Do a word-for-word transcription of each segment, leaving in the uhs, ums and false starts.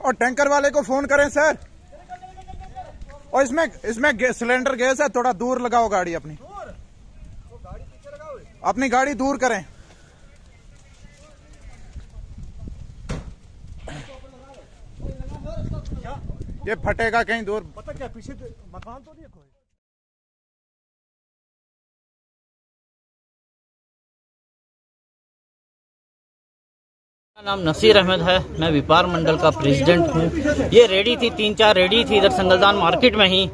और टैंकर वाले को फोन करें सर। और इसमें इसमें गे, सिलेंडर गैस है, थोड़ा दूर लगाओ गाड़ी अपनी। अपनी गाड़ी दूर करें। ये फटेगा कहीं दूर। पता क्या पीछे मकान तो नहीं है कोई। मेरा नाम नसीर अहमद है, मैं व्यापार मंडल का प्रेसिडेंट हूँ। ये रेडी थी, तीन चार रेडी थी इधर संगलदान मार्केट में ही।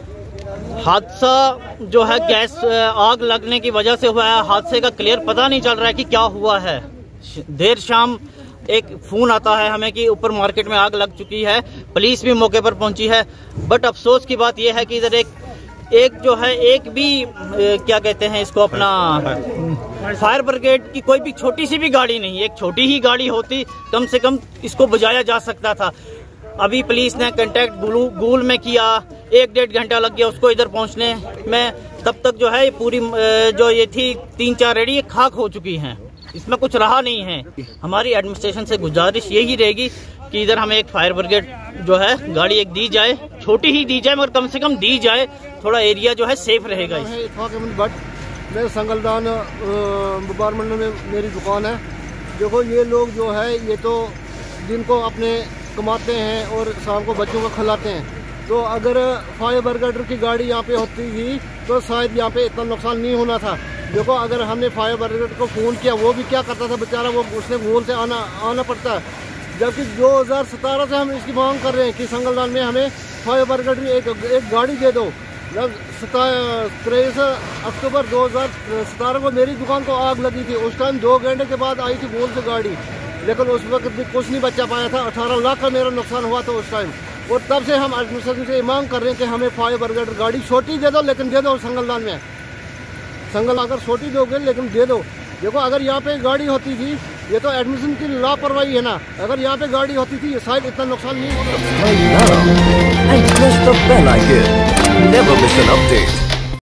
हादसा जो है गैस आग लगने की वजह से हुआ है। हादसे का क्लियर पता नहीं चल रहा है कि क्या हुआ है। देर शाम एक फोन आता है हमें कि ऊपर मार्केट में आग लग चुकी है। पुलिस भी मौके पर पहुंची है, बट अफसोस की बात यह है कि इधर एक एक जो है एक भी क्या कहते हैं इसको अपना फायर ब्रिगेड की कोई भी छोटी सी भी गाड़ी नहीं। एक छोटी ही गाड़ी होती कम से कम इसको बुझाया जा सकता था। अभी पुलिस ने कांटेक्ट गूगल में किया, एक डेढ़ घंटा लग गया उसको इधर पहुंचने में। तब तक जो है पूरी जो ये थी तीन चार रेडी खाक हो चुकी हैं, इसमें कुछ रहा नहीं है। हमारी एडमिनिस्ट्रेशन से गुजारिश यही रहेगी कि इधर हमें एक फायर ब्रिगेड जो है गाड़ी एक दी जाए, छोटी ही दी जाए मगर कम से कम दी जाए, थोड़ा एरिया जो है सेफ रहेगा। बट मैं संगलदान व्यापार मंडल में मेरी दुकान है। देखो ये लोग जो है ये तो दिन को अपने कमाते हैं और शाम को बच्चों को खिलाते हैं। तो अगर फायर ब्रिगेड की गाड़ी यहाँ पे होती थी तो शायद यहाँ पे इतना नुकसान नहीं होना था। देखो अगर हमने फायर ब्रिगेड को फ़ोन किया, वो भी क्या करता था बेचारा, वो उसने गोल से आना आना पड़ता है। जबकि दो हज़ार सत्रह से हम इसकी मांग कर रहे हैं कि संगलदान में हमें फायर ब्रिगेड की एक, एक गाड़ी दे दो। जब तेईस अक्टूबर दो हज़ार सत्रह को मेरी दुकान को आग लगी थी, उस टाइम दो घंटे के बाद आई थी गोल से गाड़ी, लेकिन उस वक्त भी कुछ नहीं बचा पाया था। अठारह लाख का मेरा नुकसान हुआ था उस टाइम। और तब से हम एडमिनिस्ट्रेशन से मांग कर रहे हैं कि हमें फायर ब्रिगेड गाड़ी छोटी दे दो, लेकिन दे दो संगलदान में। संगल अगर छोटी दोगे लेकिन दे दो। देखो अगर यहाँ पे गाड़ी होती थी, ये तो एडमिशन की लापरवाही है ना, अगर यहाँ पे गाड़ी होती थी शायद इतना नुकसान नहीं होता।